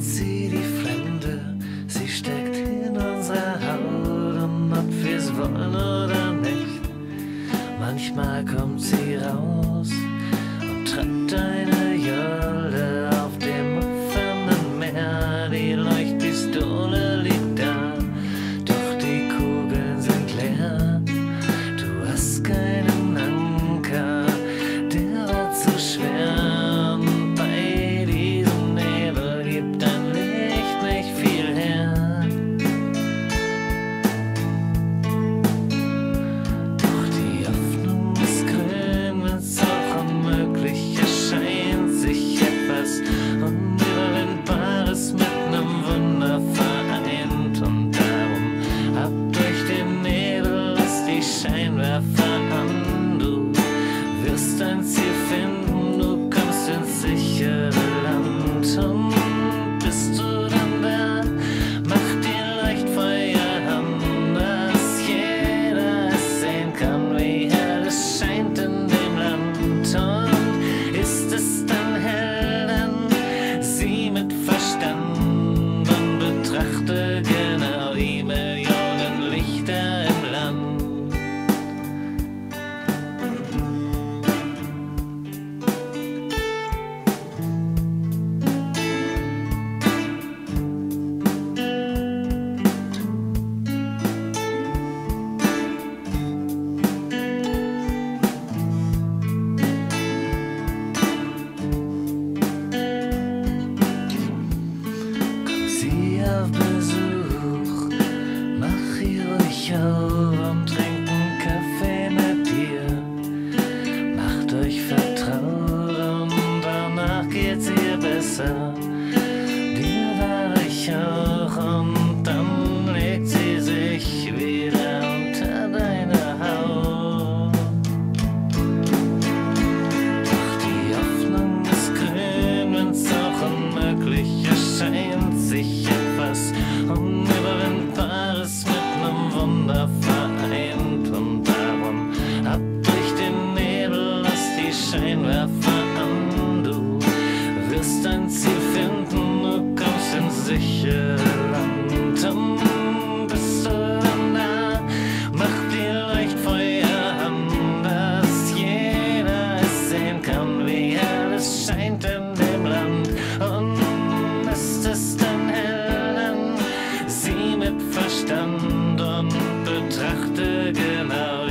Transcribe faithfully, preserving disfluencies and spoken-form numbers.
sie die Fremde, sie steckt in unserer Haut und ob wir's wollen oder nicht, manchmal kommt sie raus und treibt eine Jolle auf dem offenen Meer. Die Leuchtpistole liegt da, doch die Kugeln sind leer. Du hast keinen Anker, der war zu schwer, und bei diesem Nebel gibt dein Licht nicht viel her. Doch die Hoffnung ist grün, wenn's auch unmöglich erscheint, sich etwas Unüberwindbares mit nem Wunder vereint. Und darum ab durch den Nebel, lass die Scheinwerfer an. Du wirst dein Ziel finden, du kommst ins sichere Land. Und bist du dann da, mach dir Leuchtfeuer an, dass jeder es sehen kann, wie hell es scheint in dem Land. Und ist es dann hell, dann sieh mit Verstand und betrachte genau die Millionen Lichter im Land. Sie auf Besuch, mach ihr ruhig auf und trink einen Kaffee mit dir. Macht euch vertraut und danach geht's ihr besser. Dir war ich auch, und dann legt sie sich wieder unter deine Haut. Doch die Hoffnung ist grün, wenn's auch unmöglich erscheint, sich etwas Unüberwindbares mit nem Wunder vereint. Und darum ab durch den Nebel, lass die Scheinwerfer an. Du wirst dein Ziel finden, du kommst ins sichere Land. Und bist du dann da, mach dir Leuchtfeuer an, dass jeder es sehen kann, wie hell es scheint in dem Land. Und ist es dann hell, dann sieh mit Verstand und betrachte genau